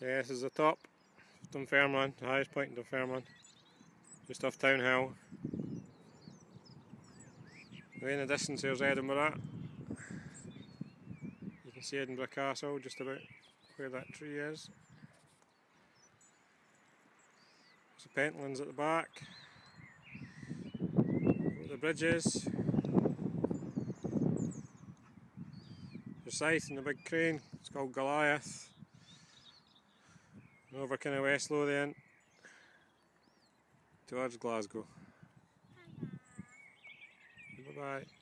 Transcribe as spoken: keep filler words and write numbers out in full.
Yeah, this is the top of Dunfermline, the highest point in Dunfermline, just off Town Hill. Away in the distance there's Edinburgh. You can see Edinburgh Castle just about where that tree is. There's the Pentlands at the back. The bridges. There's Scythe and the big crane, it's called Goliath. And over kind of West Lothian towards Glasgow. Bye bye.